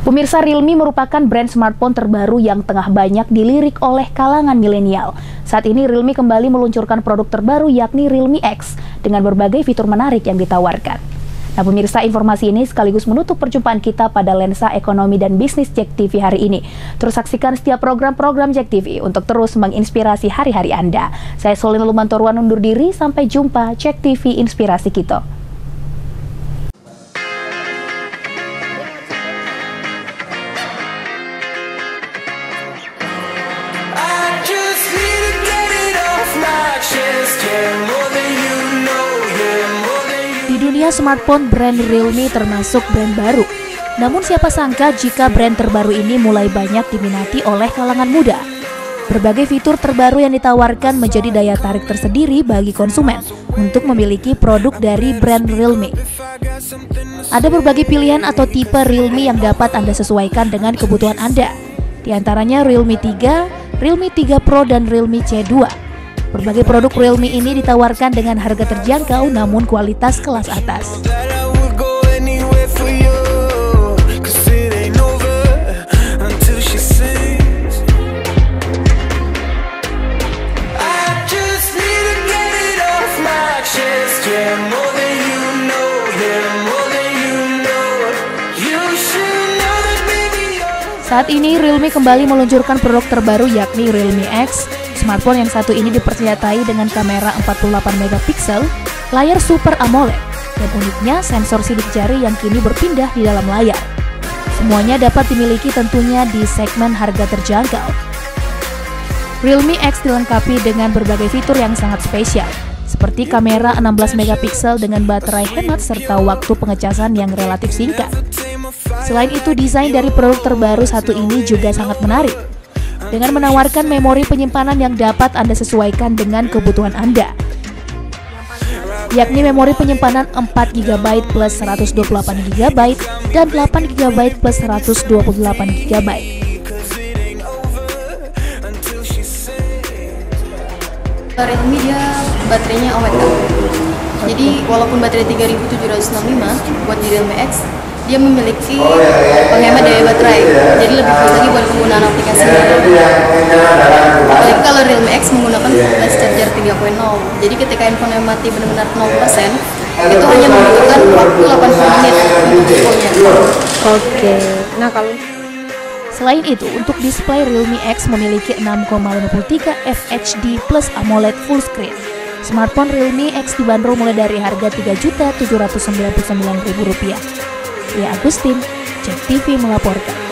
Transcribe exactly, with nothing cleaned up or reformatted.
Pemirsa, Realme merupakan brand smartphone terbaru yang tengah banyak dilirik oleh kalangan milenial. Saat ini Realme kembali meluncurkan produk terbaru yakni Realme X dengan berbagai fitur menarik yang ditawarkan. Nah pemirsa, informasi ini sekaligus menutup perjumpaan kita pada lensa ekonomi dan bisnis Jack T V hari ini. Terus saksikan setiap program-program Jack T V untuk terus menginspirasi hari-hari Anda. Saya Solina Lumantoruan undur diri, sampai jumpa Jack T V Inspirasi Kita. Di dunia smartphone, brand Realme termasuk brand baru. Namun siapa sangka jika brand terbaru ini mulai banyak diminati oleh kalangan muda. Berbagai fitur terbaru yang ditawarkan menjadi daya tarik tersendiri bagi konsumen untuk memiliki produk dari brand Realme. Ada berbagai pilihan atau tipe Realme yang dapat Anda sesuaikan dengan kebutuhan Anda. Di antaranya Realme tiga, Realme tiga Pro, dan Realme C dua. Berbagai produk Realme ini ditawarkan dengan harga terjangkau namun kualitas kelas atas. Saat ini Realme kembali meluncurkan produk terbaru yakni Realme X. Smartphone yang satu ini dipersenjatai dengan kamera empat puluh delapan megapiksel, layar Super AMOLED, dan uniknya sensor sidik jari yang kini berpindah di dalam layar. Semuanya dapat dimiliki tentunya di segmen harga terjangkau. Realme X dilengkapi dengan berbagai fitur yang sangat spesial, seperti kamera enam belas megapiksel dengan baterai hemat serta waktu pengecasan yang relatif singkat. Selain itu, desain dari produk terbaru satu ini juga sangat menarik, dengan menawarkan memori penyimpanan yang dapat Anda sesuaikan dengan kebutuhan Anda, yakni memori penyimpanan empat giga byte plus seratus dua puluh delapan giga byte dan delapan giga byte plus seratus dua puluh delapan giga byte. Realme dia baterainya awet kan? Jadi walaupun baterai tiga ribu tujuh ratus enam puluh lima buat di Realme X, dia memiliki penghemat daya baterai, jadi lebih bagus lagi buat penggunaan aplikasi. Apalagi kalau Realme X menggunakan flash charger tiga titik nol, jadi ketika handphone mati benar-benar nol persen, itu hanya membutuhkan waktu delapan puluh menit untuk fullnya. Oke, nah kalau selain itu, untuk display Realme X memiliki enam koma lima tiga F H D plus AMOLED full screen. Smartphone Realme X dibanderol mulai dari harga tiga juta tujuh ratus sembilan puluh sembilan ribu rupiah. Ria Agustin, Jack T V melaporkan.